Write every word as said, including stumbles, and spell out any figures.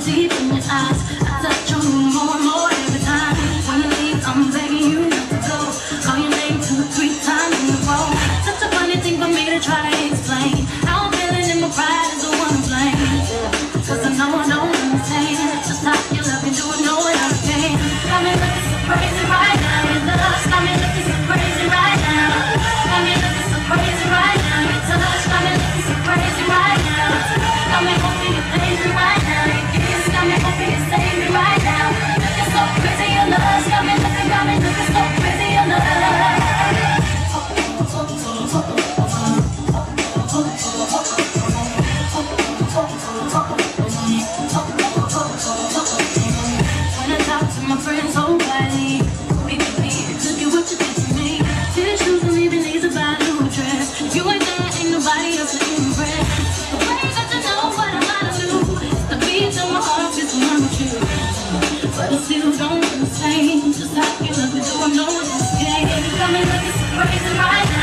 deep in your eyes. I touch on you more and more every time. When you leave, I'm begging you not to go. Call your name two or three times in a row. Such a funny thing for me to try to explain. How I'm feeling and my pride is the one to blame. Cause I know I don't understand just how you love me, do I know what I can. Got me looking so crazy right now. Your love got me looking so crazy right now. Got me looking so crazy right now. Your touch got me looking so crazy right now. Got me hoping you save me right now. Your kiss got me hoping you save me right now. Looking so crazy, your love got me looking, got me looking so crazy, your love. When I talk to my friends so quietly, look at me, look at what you did to me. Finish shoes and leaving these about a new dress. You ain't there, ain't nobody else to impress. The way that you know what I'm out of do, it's the beat of my heart is when I'm with you. But I still don't understand just how you look me, do I know this game. You got me looking so crazy right now.